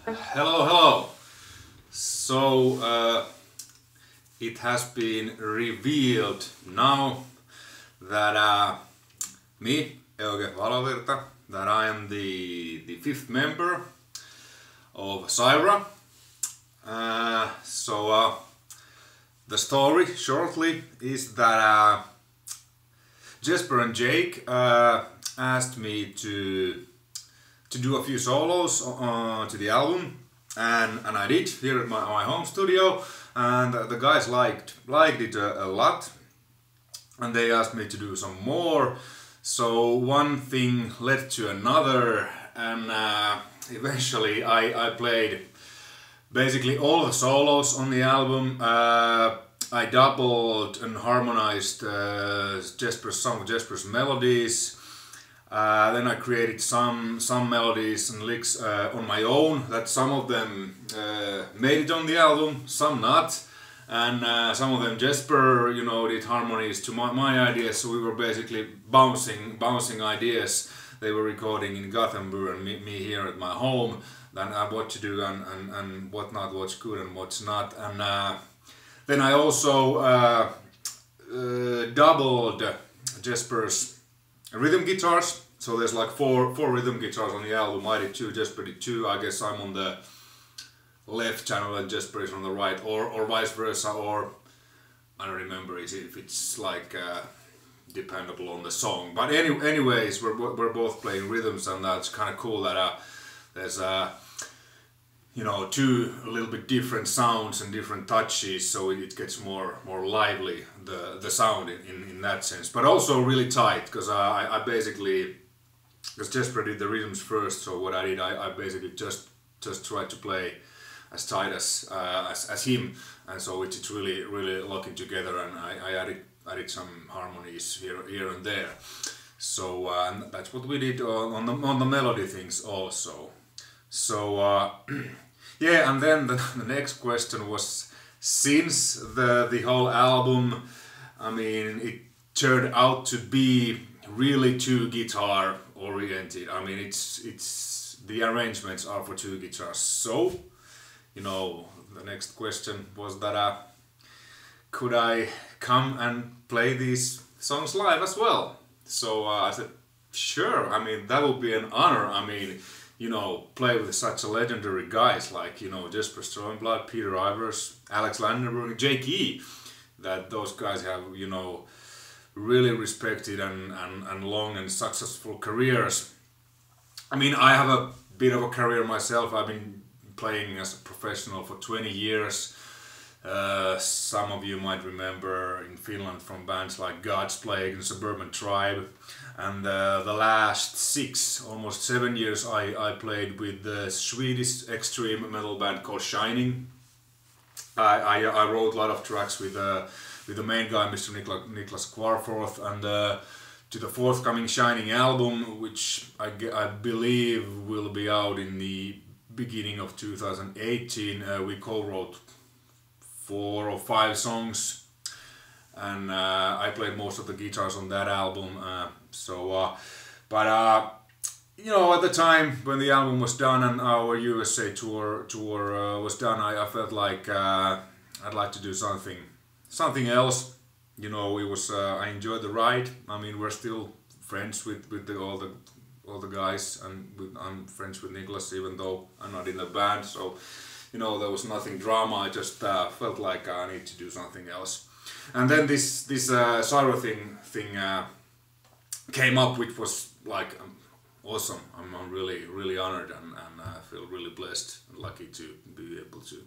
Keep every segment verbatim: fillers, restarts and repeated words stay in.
Hello, hello. So uh, it has been revealed now that uh, me, Euge Valovirta, that I am the the fifth member of Cyhra. Uh, so uh, the story shortly is that uh, Jesper and Jake uh, asked me to to do a few solos uh, to the album, and and I did here at my, my home studio, and the guys liked liked it a, a lot, and they asked me to do some more. So one thing led to another, and uh, eventually I, I played basically all the solos on the album. Uh, I doubled and harmonized uh, Jesper's, some of Jesper's melodies. Uh, then I created some some melodies and licks uh, on my own. That some of them uh, made it on the album, some not, and uh, some of them Jesper, you know, did harmonies to my, my ideas. So we were basically bouncing bouncing ideas. They were recording in Gothenburg and me, me here at my home. Then uh, what to do and, and, and what not, what's good and what's not. And uh, then I also uh, uh, doubled Jesper's rhythm guitars. So there's like four four rhythm guitars on the album. I did two, Jesper did two. I guess I'm on the left channel and Jesper is on the right, or or vice versa, or I don't remember if it's like uh, dependable on the song. But any, anyways, we're we're both playing rhythms, and that's kind of cool that uh, there's uh, you know, two a little bit different sounds and different touches, so it gets more more lively, the the sound in, in, in that sense, but also really tight, because I, I basically, because Jesper did the rhythms first, so what I did, I, I basically just just tried to play as tight as uh, as, as him, and so it's, it's really really locking together, and I, I added added some harmonies here here and there, so uh, and that's what we did on, on the on the melody things also. So uh, yeah, and then the, the next question was, since the the whole album, I mean, it turned out to be really two guitar oriented. I mean, it's it's the arrangements are for two guitars. So, you know, the next question was that uh, could I come and play these songs live as well? So uh, I said, sure. I mean, that would be an honor. I mean, you know, play with such a legendary guys like, you know, Jesper Strömblood, Peter Ivers, Alex Landenberg, Jake E. That those guys have, you know, really respected and, and, and long and successful careers. I mean, I have a bit of a career myself. I've been playing as a professional for twenty years. Uh, some of you might remember in Finland from bands like God's Plague and Suburban Tribe. And uh, the last six, almost seven years, I, I played with the Swedish extreme metal band called Shining. I, I, I wrote a lot of tracks with uh, with the main guy, Mister Nikla, Niklas Kvarforth, and uh, to the forthcoming Shining album, which I, I believe will be out in the beginning of two thousand eighteen. Uh, we co-wrote four or five songs, and uh, I played most of the guitars on that album. Uh, so, uh, but uh, you know, at the time when the album was done and our U S A tour tour uh, was done, I, I felt like uh, I'd like to do something something else. You know, it was uh, I enjoyed the ride. I mean, we're still friends with with the, all the all the guys, and with, I'm friends with Niklas, even though I'm not in the band. So, you know, there was nothing drama. I just uh, felt like I need to do something else. And then this this uh, Cyhra thing thing uh, came up, which was like um, awesome. I'm, I'm really really honored, and, and I feel really blessed and lucky to be able to,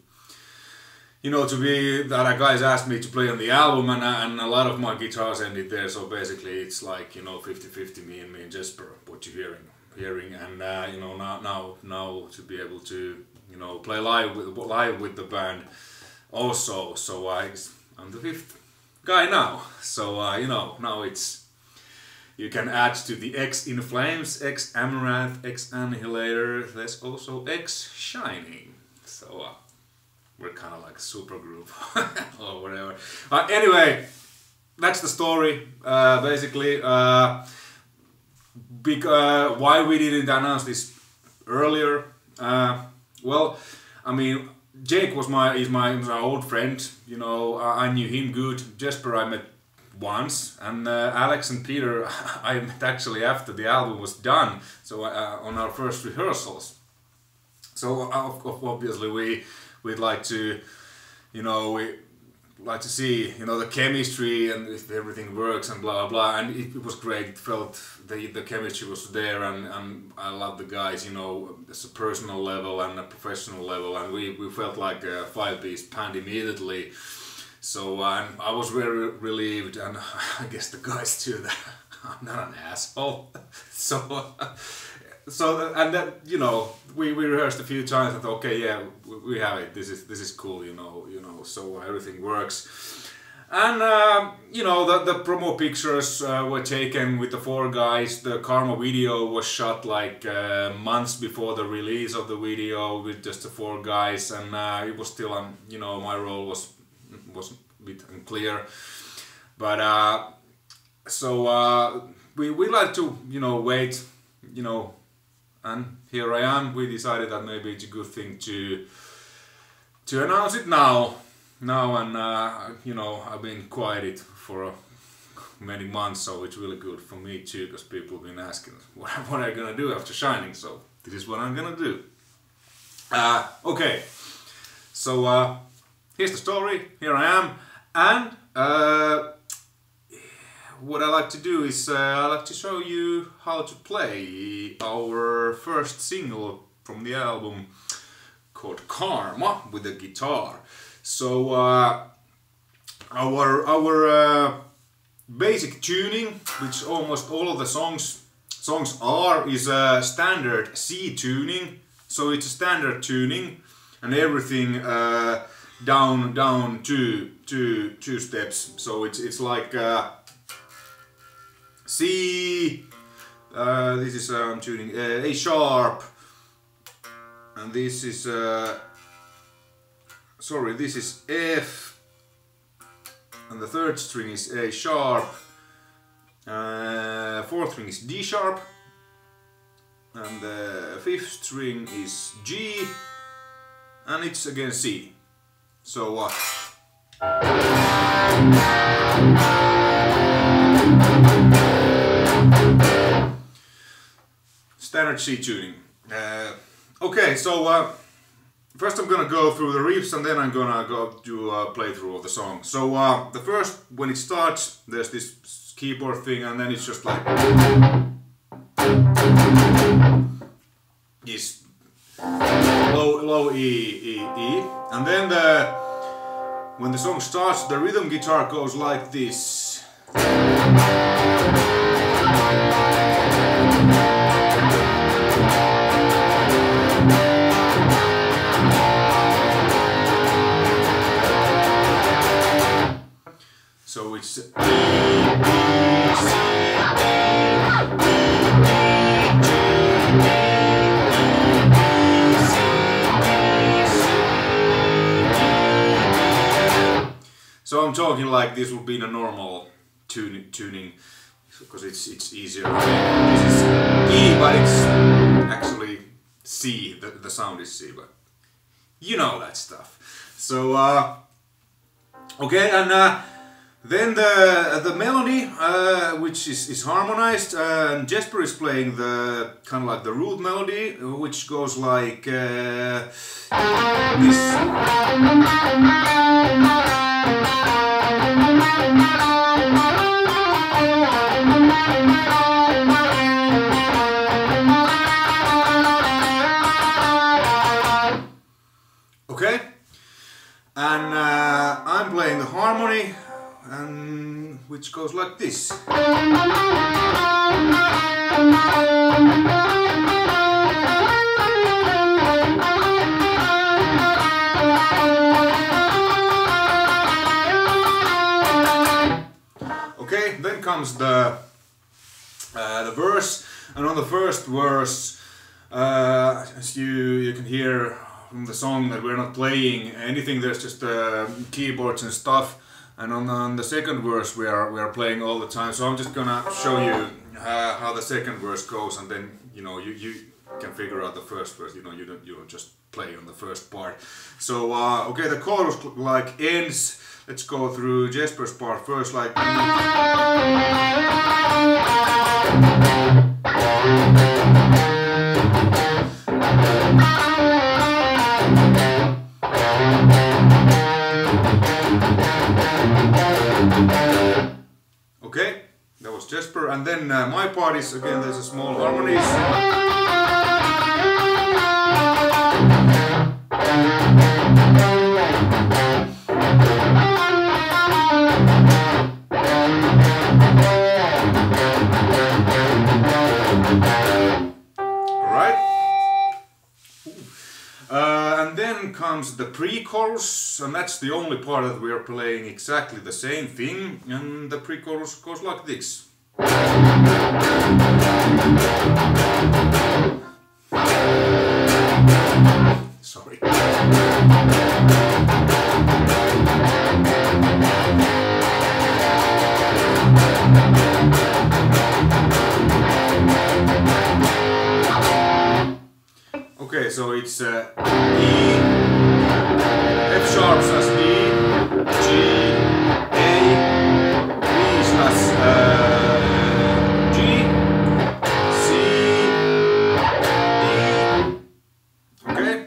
you know, to be that guys asked me to play on the album, and and a lot of my guitars ended there. So basically, it's like, you know, fifty fifty me and me and Jesper, what you're hearing hearing, and uh, you know, now now now to be able to, you know, play live with live with the band also. So I I'm the fifth guy now. So uh, you know, now it's, you can add to the X in Flames, X Amaranth, X Annihilator. There's also X Shining. So uh, we're kind of like a super group or whatever. Uh, anyway, that's the story. Uh, basically, uh, because why we didn't announce this earlier. Uh, Well, I mean, Jake was my is my, my old friend. You know, I, I knew him good. Jesper I met once, and uh, Alex and Peter I met actually after the album was done. So uh, on our first rehearsals. So uh, obviously we we'd like to, you know, we like to see, you know, the chemistry and if everything works and blah blah blah. And it, it was great. It felt the the chemistry was there, and, and I love the guys, you know, as a personal level and a professional level, and we, we felt like a five-piece band immediately. So uh, I was very relieved, and I guess the guys too, that I'm not an asshole. so so and that, you know, we, we rehearsed a few times and thought, okay, yeah, we have it. This is this is cool, you know, you know. So everything works. And, uh, you know, the, the promo pictures uh, were taken with the four guys. The Karma video was shot like uh, months before the release of the video with just the four guys. And uh, it was still, um, you know, my role was, was a bit unclear. But, uh, so uh, we, we like to, you know, wait, you know, and here I am. We decided that maybe it's a good thing to, to announce it now. Now and uh, you know, I've been quiet for uh, many months, so it's really good for me too, because people have been asking what, what am I gonna do after Shining. So this is what I'm gonna do. Uh, okay, so uh, here's the story. Here I am, and uh, what I like to do is uh, I like to show you how to play our first single from the album called Karma with the guitar. So uh, our our uh, basic tuning, which almost all of the songs songs are, is a standard C tuning. So it's a standard tuning, and everything uh, down down two two two steps. So it's it's like uh, C. Uh, this is um, tuning uh, A sharp, and this is. Uh, Sorry, this is F, and the third string is A sharp, uh, fourth string is D sharp, and the fifth string is G, and it's again C. So, uh, standard C tuning. Uh, okay, so. Uh, First I'm gonna go through the riffs, and then I'm gonna go do a playthrough of the song. So uh, the first, when it starts, there's this keyboard thing, and then it's just like this low low E E E, and then the when the song starts, the rhythm guitar goes like this. So it's E, B, C, So I'm talking like this would be the normal tuning, tuning because it's it's easier. This is E, but it's actually C. The, the sound is C, but you know that stuff. So uh, okay, and. Uh, Then the the melody, uh, which is, is harmonized, uh, and Jesper is playing the kind of like the root melody, which goes like uh, this. Okay, and uh, I'm playing the harmony. And which goes like this. Okay, then comes the uh, the verse, and on the first verse, uh, as you you can hear from the song that we're not playing anything. There's just uh, keyboards and stuff. And on, on the second verse we are we are playing all the time, so I'm just gonna show you uh, how the second verse goes, and then you know you you can figure out the first verse. You know, you don't you don't just play on the first part. So uh, okay, the chorus like ends. Let's go through Jesper's part first, like. Okay, that was Jesper, and then uh, my part is again. There's a small harmonies. Comes the pre-chorus, and that's the only part that we are playing exactly the same thing, and the pre-chorus goes like this. Sorry. Okay, so it's uh, E, F sharp slash D, G, A, B slash uh, G, C, D. Okay.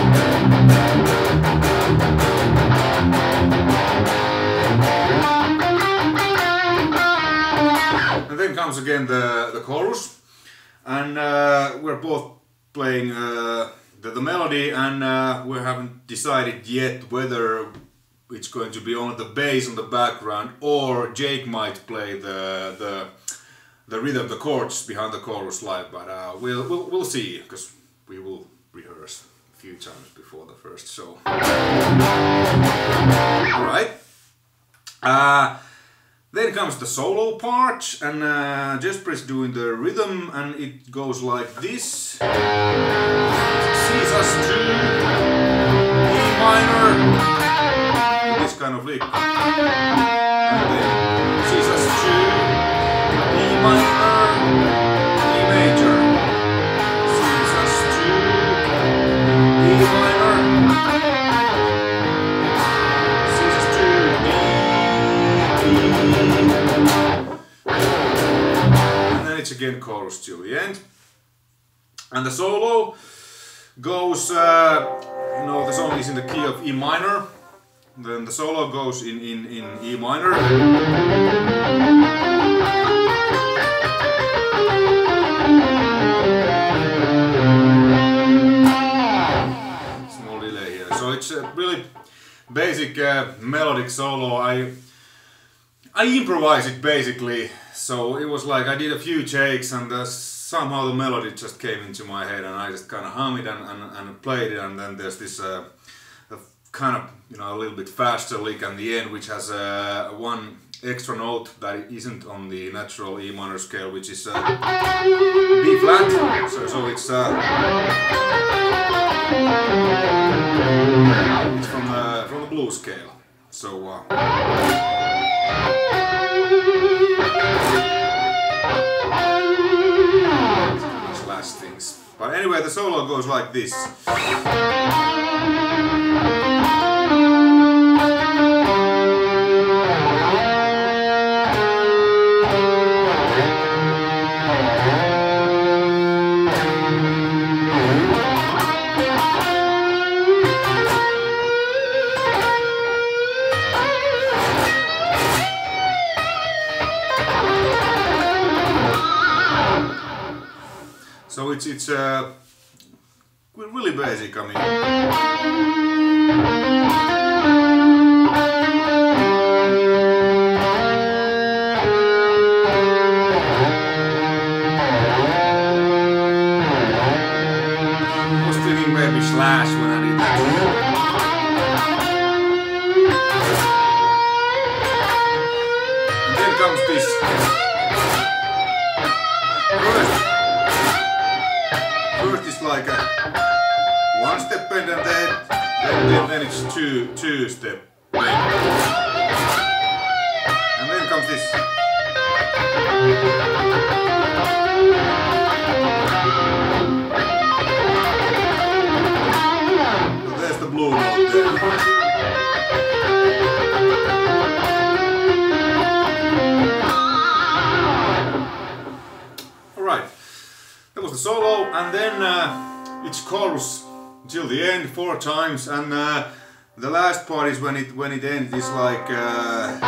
And then comes again the the chorus, and uh, we're both playing uh, the, the melody, and uh, we haven't decided yet whether it's going to be only the bass on the background, or Jake might play the the, the rhythm, the chords behind the chorus live. But uh, we'll, we'll we'll see, because we will rehearse a few times before the first show. All right. Uh, Then comes the solo part, and uh, Jesper is doing the rhythm, and it goes like this. C sus two, E minor, this kind of lick. And then C sus two, E minor, E major. C sus two, E minor, C sus two, E, and then it's again chorus till the end, and the solo goes, uh, you know, the song is in the key of E minor, then the solo goes in, in, in E minor, small delay here, so it's a really basic uh, melodic solo. I I improvised it basically, so it was like I did a few takes, and uh, somehow the melody just came into my head, and I just kind of hummed it and, and, and played it, and then there's this uh, kind of, you know, a little bit faster lick at the end, which has uh, one extra note that isn't on the natural E minor scale, which is uh, B flat, so, so it's, uh, it's from, the, from the blues scale, so uh, last things. But anyway, the solo goes like this. So it's it's uh, really basic. I mean, I was thinking maybe slash when I did that. And then comes this. Like a one step bend, and then, then, then it's two two step bend. And then comes this. blue note there. Alright, that was the solo, and then uh, it's chorus till the end four times, and uh, the last part is when it when it ends. It's like uh,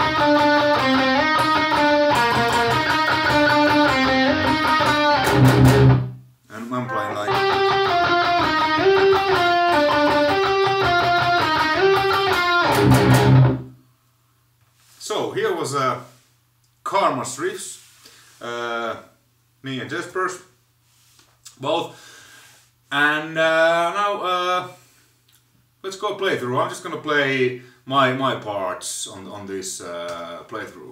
and I'm playing like. So here was a uh, Karma's riffs, uh, me and Jesper's both, and uh, now uh, let's go playthrough. I'm just gonna play my my parts on on this uh, playthrough.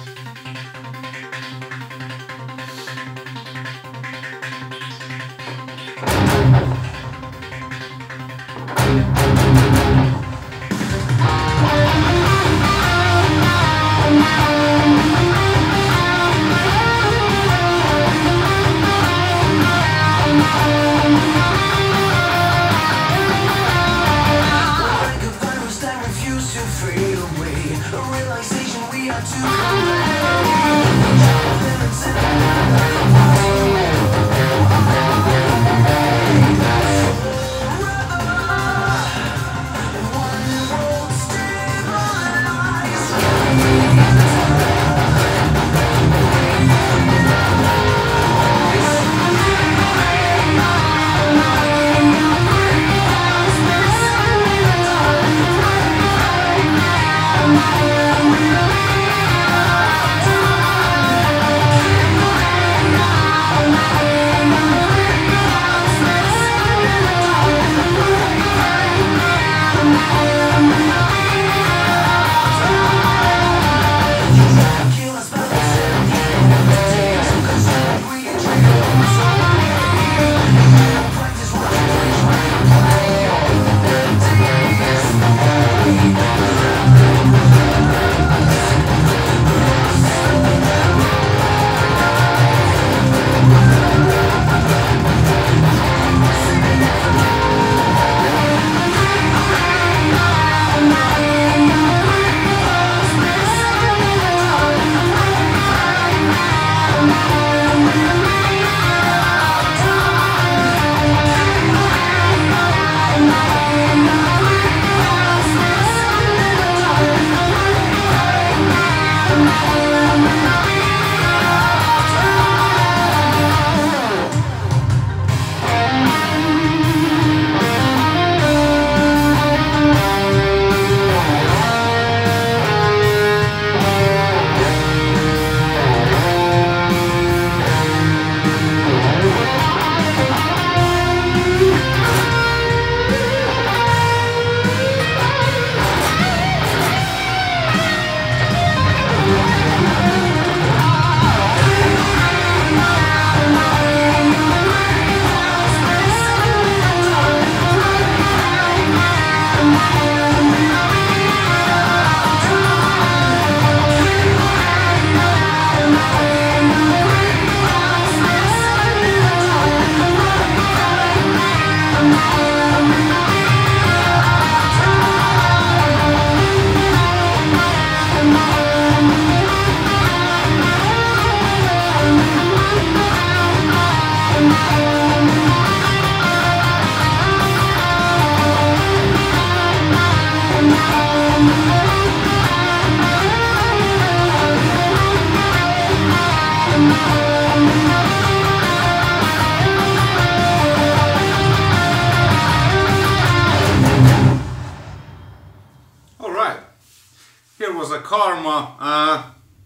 Karma. Uh,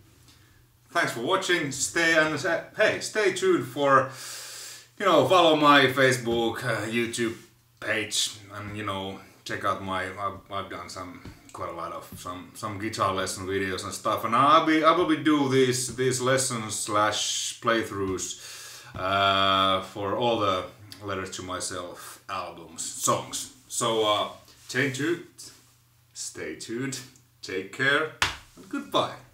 thanks for watching. Stay and uh, hey, stay tuned for, you know, follow my Facebook, uh, YouTube page, and you know, check out my. I've, I've done some quite a lot of some some guitar lesson videos and stuff, and I'll be I will be do these these lessons slash playthroughs uh, for all the Letters to Myself albums songs. So uh, stay tuned, stay tuned, take care, and goodbye.